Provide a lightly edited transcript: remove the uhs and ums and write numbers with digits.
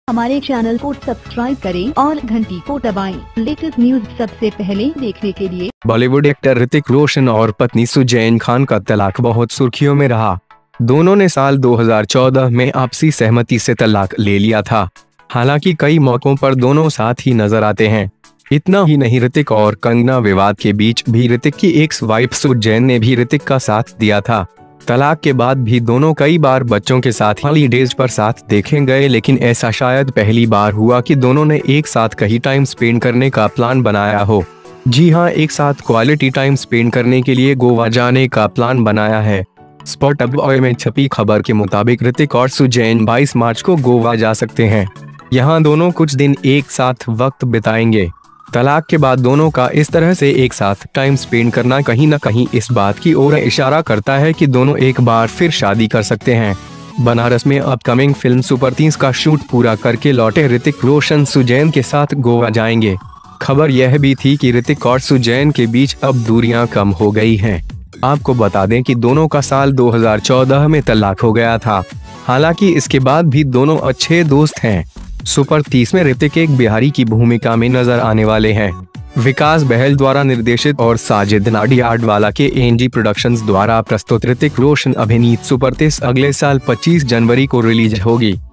हमारे चैनल को सब्सक्राइब करें और घंटी को दबाएं। लेटेस्ट न्यूज सबसे पहले देखने के लिए। बॉलीवुड एक्टर ऋतिक रोशन और पत्नी सुजैन खान का तलाक बहुत सुर्खियों में रहा। दोनों ने साल 2014 में आपसी सहमति से तलाक ले लिया था। हालांकि कई मौकों पर दोनों साथ ही नजर आते हैं। इतना ही नहीं, ऋतिक और कंगना विवाद के बीच भी ऋतिक की एक्स वाइफ सुजैन ने भी ऋतिक का साथ दिया था। तलाक के बाद भी दोनों कई बार बच्चों के साथ हॉलीडेज पर साथ देखे गए, लेकिन ऐसा शायद पहली बार हुआ कि दोनों ने एक साथ कहीं टाइम स्पेंड करने का प्लान बनाया हो। जी हां, एक साथ क्वालिटी टाइम स्पेंड करने के लिए गोवा जाने का प्लान बनाया है। स्पॉट बॉय में छपी खबर के मुताबिक ऋतिक और सुजैन 22 मार्च को गोवा जा सकते हैं। यहाँ दोनों कुछ दिन एक साथ वक्त बिताएंगे। तलाक के बाद दोनों का इस तरह से एक साथ टाइम स्पेंड करना कहीं न कहीं इस बात की ओर इशारा करता है कि दोनों एक बार फिर शादी कर सकते हैं। बनारस में अपकमिंग फिल्म सुपर 30 का शूट पूरा करके लौटे ऋतिक रोशन सुजैन के साथ गोवा जाएंगे। खबर यह भी थी कि ऋतिक और सुजैन के बीच अब दूरियां कम हो गई हैं। आपको बता दें कि दोनों का साल 2014 में तलाक हो गया था। हालांकि इसके बाद भी दोनों अच्छे दोस्त हैं। सुपर 30 में ऋतिक एक बिहारी की भूमिका में नजर आने वाले हैं। विकास बहल द्वारा निर्देशित और साजिद नाडियाडवाला के एनजी प्रोडक्शंस द्वारा प्रस्तुत ऋतिक रोशन अभिनीत सुपर 30 अगले साल 25 जनवरी को रिलीज होगी।